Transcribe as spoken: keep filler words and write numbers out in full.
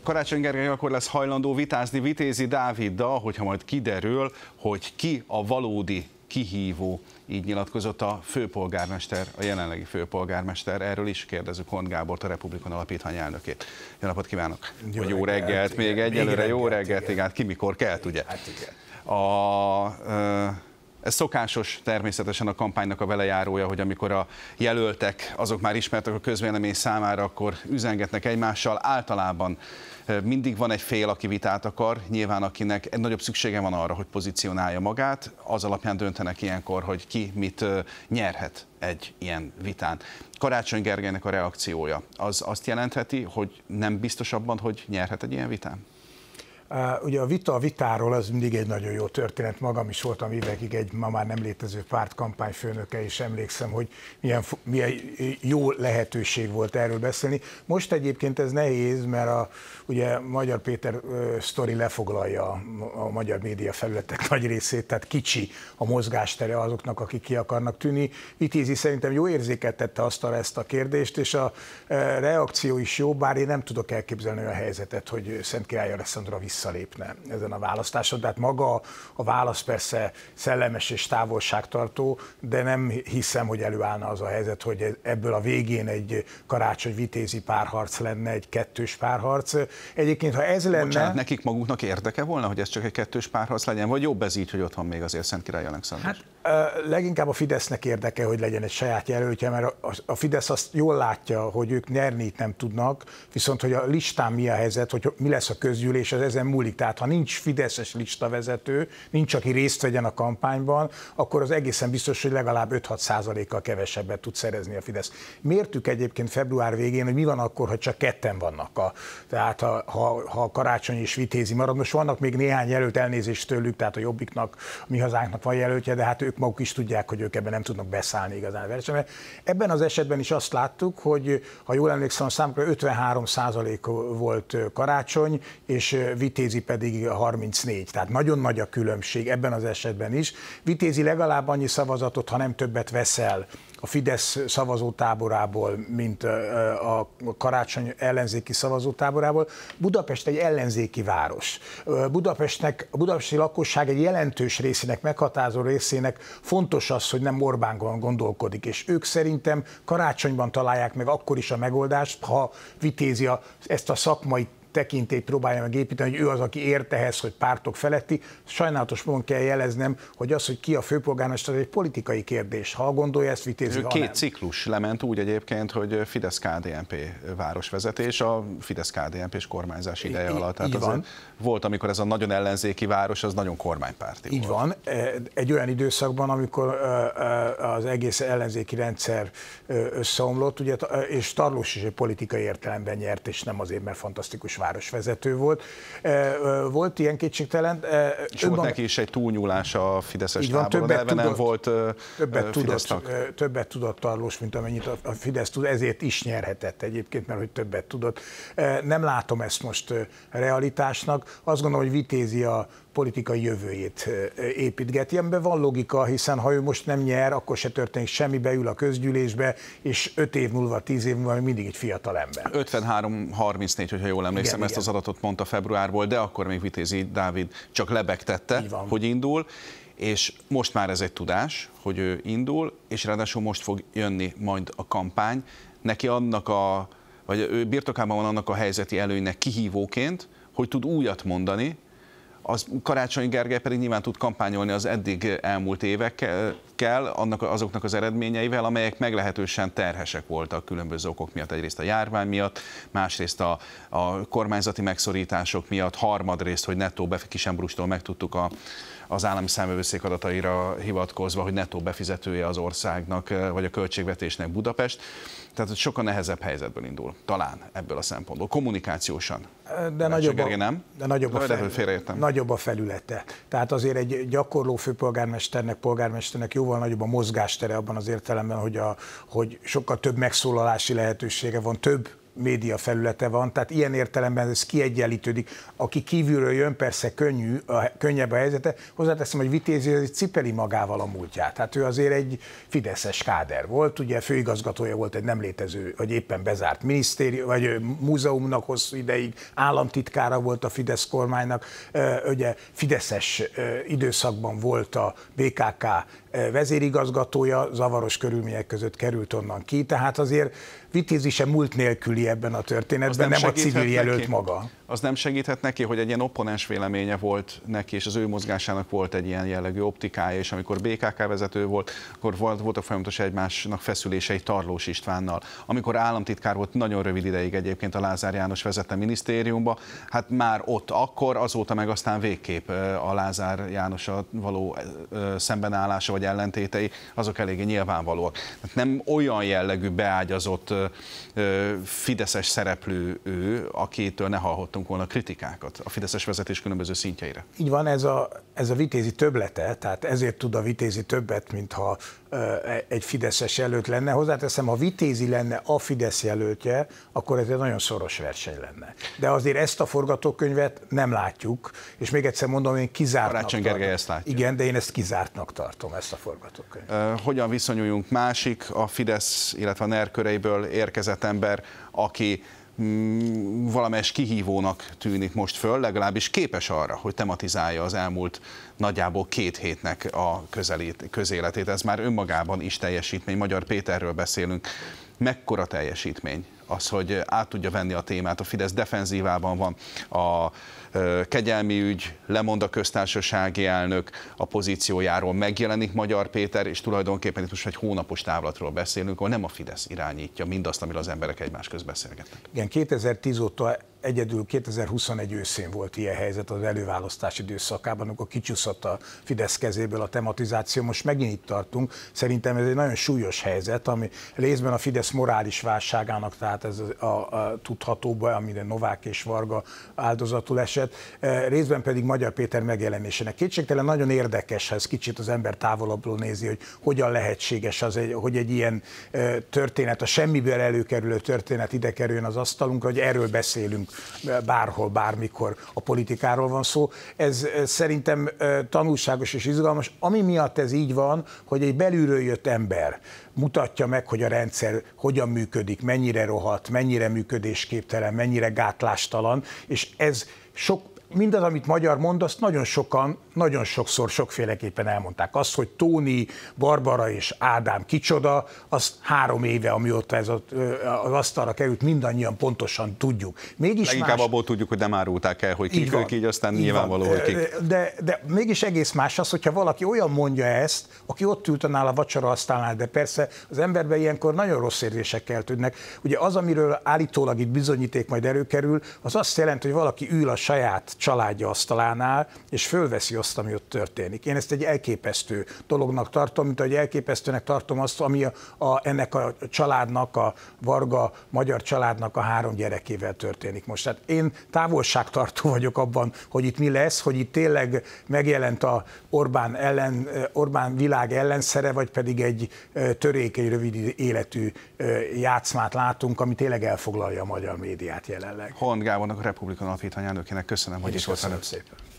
Karácsony Gergely akkor lesz hajlandó vitázni Vitézi Dáviddal, hogyha majd kiderül, hogy ki a valódi kihívó. Így nyilatkozott a főpolgármester, a jelenlegi főpolgármester. Erről is kérdezzük Hont Gábort, a Republikon Alapítvány elnökét. Jó napot kívánok! Jó, jó reggelt, reggelt még egyelőre, jó reggelt, igen, ki mikor kelt, ugye? Hát igen. A, ez szokásos természetesen a kampánynak a velejárója, hogy amikor a jelöltek, azok már ismertek a közvélemény számára, akkor üzengetnek egymással. Általában mindig van egy fél, aki vitát akar, nyilván akinek egy nagyobb szüksége van arra, hogy pozícionálja magát, az alapján döntenek ilyenkor, hogy ki mit nyerhet egy ilyen vitán. Karácsony Gergelynek a reakciója az azt jelentheti, hogy nem biztos abban, hogy nyerhet egy ilyen vitán? Uh, ugye a vita a vitáról az mindig egy nagyon jó történet. Magam is voltam évekig egy ma már nem létező párt kampányfőnöke, és emlékszem, hogy milyen, milyen jó lehetőség volt erről beszélni. Most egyébként ez nehéz, mert a, ugye Magyar Péter uh, sztori lefoglalja a, a magyar média felületek nagy részét, tehát kicsi a mozgástere azoknak, akik ki akarnak tűnni. Vitézi szerintem jó érzéket tette asztalra ezt a kérdést, és a uh, reakció is jó, bár én nem tudok elképzelni olyan helyzetet, hogy Szentkirály Alexandra visszalépne ezen a választáson. Tehát maga a válasz persze szellemes és távolságtartó, de nem hiszem, hogy előállna az a helyzet, hogy ebből a végén egy Karácsony-Vitézi párharc lenne, egy kettős párharc. Egyébként, ha ez lenne... Bocsánat, nekik maguknak érdeke volna, hogy ez csak egy kettős párharc legyen, vagy jobb ez így, hogy ott van még azért Szentkirály Alexandra? Hát leginkább a Fidesznek érdeke, hogy legyen egy saját jelöltje, mert a Fidesz azt jól látja, hogy ők nyerni itt nem tudnak, viszont hogy a listán mi a helyzet, hogy mi lesz a közgyűlés, az ezen múlik. Tehát ha nincs fideszes listavezető, nincs, aki részt vegyen a kampányban, akkor az egészen biztos, hogy legalább öt-hat százalékkal kevesebbet tud szerezni a Fidesz. Mértük egyébként február végén, hogy mi van akkor, ha csak ketten vannak. A, tehát ha, ha, ha Karácsony és Vitézi marad. Most vannak még néhány jelölt, elnézést tőlük, tehát a Jobbiknak, a Mi Hazánknak van jelöltje, de hát ők maguk is tudják, hogy ők ebben nem tudnak beszállni igazán a versenybe. Ebben az esetben is azt láttuk, hogy ha jól emlékszem, a számokra ötvenhárom százalék volt Karácsony, és Vitézi pedig harmincnégy, tehát nagyon nagy a különbség ebben az esetben is. Vitézi legalább annyi szavazatot, ha nem többet veszel a Fidesz szavazótáborából, mint a Karácsony ellenzéki szavazótáborából. Budapest egy ellenzéki város. Budapestnek, a budapesti lakosság egy jelentős részének, meghatározó részének fontos az, hogy nem Orbánban gondolkodik, és ők szerintem Karácsonyban találják meg akkor is a megoldást, ha Vitézi a, ezt a szakmai tekintélyt próbálja megépíteni, hogy ő az, aki ért ehhez, hogy pártok feletti. Sajnálatos módon kell jeleznem, hogy az, hogy ki a főpolgármester, ez egy politikai kérdés. Ha gondolja ezt Vitézi, ha Két nem. ciklus lement úgy egyébként, hogy Fidesz-ká dé en pé városvezetés a Fidesz-ká dé en pés kormányzás ideje I, alatt. Tehát így van. Volt, amikor ez a nagyon ellenzéki város, az nagyon kormánypárti Így volt. van. Egy olyan időszakban, amikor az egész ellenzéki rendszer összeomlott, ugye, és Tarlós is egy politikai értelemben nyert, és nem azért, mert fantasztikus városvezető volt. Volt ilyen kétségtelen. És volt neki is egy túlnyúlás a fideszes van, táboron, de nem volt többet tudott, tudott, többet tudott Tarlós, mint amennyit a Fidesz tud, ezért is nyerhetett egyébként, mert hogy többet tudott. Nem látom ezt most realitásnak. Azt gondolom, hogy Vitézi a politikai jövőjét építgeti. Ebben van logika, hiszen ha ő most nem nyer, akkor se történik semmi, beül a közgyűlésbe, és öt év múlva, tíz év múlva még mindig egy fiatal ember. ötvenhárom harmincnégy, hogyha jól emlékszem, igen, ezt igen. Az adatot mondta februárból, de akkor még Vitézi Dávid csak lebegtette, hogy indul, és most már ez egy tudás, hogy ő indul, és ráadásul most fog jönni majd a kampány. Neki annak a, vagy ő birtokában van annak a helyzeti előnynek kihívóként, hogy tud újat mondani. Az Karácsony Gergely pedig nyilván tud kampányolni az eddig elmúlt évekkel, annak, azoknak az eredményeivel, amelyek meglehetősen terhesek voltak különböző okok miatt. Egyrészt a járvány miatt, másrészt a, a kormányzati megszorítások miatt, harmadrészt, hogy nettó Kisembrustól megtudtuk a, az állami számvevőszék adataira hivatkozva, hogy nettó befizetője az országnak, vagy a költségvetésnek Budapest. Tehát sokkal nehezebb helyzetből indul, talán ebből a szempontból, kommunikációsan. De nagyobb, a, nem? de nagyobb, a fel, nagyobb a felülete. Tehát azért egy gyakorló főpolgármesternek, polgármesternek jóval nagyobb a mozgástere abban az értelemben, hogy, a, hogy sokkal több megszólalási lehetősége van, több média felülete van, tehát ilyen értelemben ez kiegyenlítődik. Aki kívülről jön, persze könnyű, a, könnyebb a helyzete. Hozzáteszem, hogy Vitézi az cipeli magával a múltját. Hát ő azért egy fideszes káder volt, ugye főigazgatója volt egy nem létező, vagy éppen bezárt minisztérium, vagy múzeumnak hosszú ideig, államtitkára volt a Fidesz kormánynak, ugye fideszes időszakban volt a bé ká ká vezérigazgatója, zavaros körülmények között került onnan ki, tehát azért Vitézi sem múlt nélküli ebben a történetben, nem, nem a civil jelölt neki maga. Az nem segíthet neki, hogy egy ilyen opponens véleménye volt neki, és az ő mozgásának volt egy ilyen jellegű optikája, és amikor bé ká ká vezető volt, akkor volt, voltak folyamatos egymásnak feszülései Tarlós Istvánnal. Amikor államtitkár volt nagyon rövid ideig egyébként a Lázár János vezette minisztériumba, hát már ott akkor, azóta meg aztán végképp a Lázár Jánossal való szembenállása vagy ellentétei, azok eléggé nyilvánvalóak. Hát nem olyan jellegű beágyazott fideszes szereplő ő, akitől ne hallhattunk volna kritikákat a fideszes vezetés különböző szintjeire. Így van, ez a, ez a Vitézi többlete, tehát ezért tud a Vitézi többet, mintha egy fideszes jelölt lenne. Hozzáteszem, ha Vitézi lenne a Fidesz jelöltje, akkor ez egy nagyon szoros verseny lenne. De azért ezt a forgatókönyvet nem látjuk, és még egyszer mondom, én kizártnak Karácsony Gergely ezt látja. Igen, de én ezt kizártnak tartom, ezt a forgatókönyvet. Hogyan viszonyuljunk másik, a Fidesz, illetve a NER köreiből érkezett ember, aki mm, valamelyes kihívónak tűnik most föl, legalábbis képes arra, hogy tematizálja az elmúlt nagyjából két hétnek a közelét, közéletét. Ez már önmagában is teljesítmény. Magyar Péterről beszélünk. Mekkora teljesítmény az, hogy át tudja venni a témát. A Fidesz defenzívában van, a kegyelmi ügy, lemond a köztársasági elnök a pozíciójáról, megjelenik Magyar Péter, és tulajdonképpen itt most egy hónapos távlatról beszélünk, ahol nem a Fidesz irányítja mindazt, amiről az emberek egymás közt beszélgetnek. Igen, kétezer-tíz óta egyedül kétezer-huszonegy őszén volt ilyen helyzet az előválasztási időszakában, amikor kicsúszott a Fidesz kezéből a tematizáció. Most megint itt tartunk. Szerintem ez egy nagyon súlyos helyzet, ami részben a Fidesz morális válságának, tehát ez a, a, a tudható baj, amire Novák és Varga áldozatul esett, részben pedig Magyar Péter megjelenésének. Kétségtelen nagyon érdekes, ha ez kicsit az ember távolabbról nézi, hogy hogyan lehetséges az, hogy egy ilyen történet, a semmiből előkerülő történet ide kerüljön az asztalunkra, hogy erről beszélünk bárhol, bármikor a politikáról van szó. Ez szerintem tanulságos és izgalmas. Ami miatt ez így van, hogy egy belülről jött ember mutatja meg, hogy a rendszer hogyan működik, mennyire rohadt, mennyire működésképtelen, mennyire gátlástalan, és ez sok, mindaz, amit Magyar mond, azt nagyon sokan, nagyon sokszor, sokféleképpen elmondták. Azt, hogy Tóni, Barbara és Ádám kicsoda, azt három éve, amióta ez az asztalra került, mindannyian pontosan tudjuk. Mégis Leginkább más... abból tudjuk, hogy nem árulták el, hogy kik ők, így aztán így nyilvánvaló, hogy kik. De, de mégis egész más az, hogyha valaki olyan mondja ezt, aki ott ült annál a vacsoraasztalnál, de persze az emberben ilyenkor nagyon rossz érzések keltődnek. Ugye az, amiről állítólag itt bizonyíték majd előkerül, az azt jelenti, hogy valaki ül a saját családja asztalánál, és fölveszi azt, ami ott történik. Én ezt egy elképesztő dolognak tartom, mint ahogy elképesztőnek tartom azt, ami a, a, ennek a családnak, a Varga magyar családnak a három gyerekével történik most. Tehát én távolságtartó vagyok abban, hogy itt mi lesz, hogy itt tényleg megjelent a Orbán, ellen, Orbán világ ellenszere, vagy pedig egy törékeny, rövid életű játszmát látunk, ami tényleg elfoglalja a magyar médiát jelenleg. Hont Gábornak, a Republikon Alapítvány elnökének köszönöm, hogy itt volt velünk. Szépen.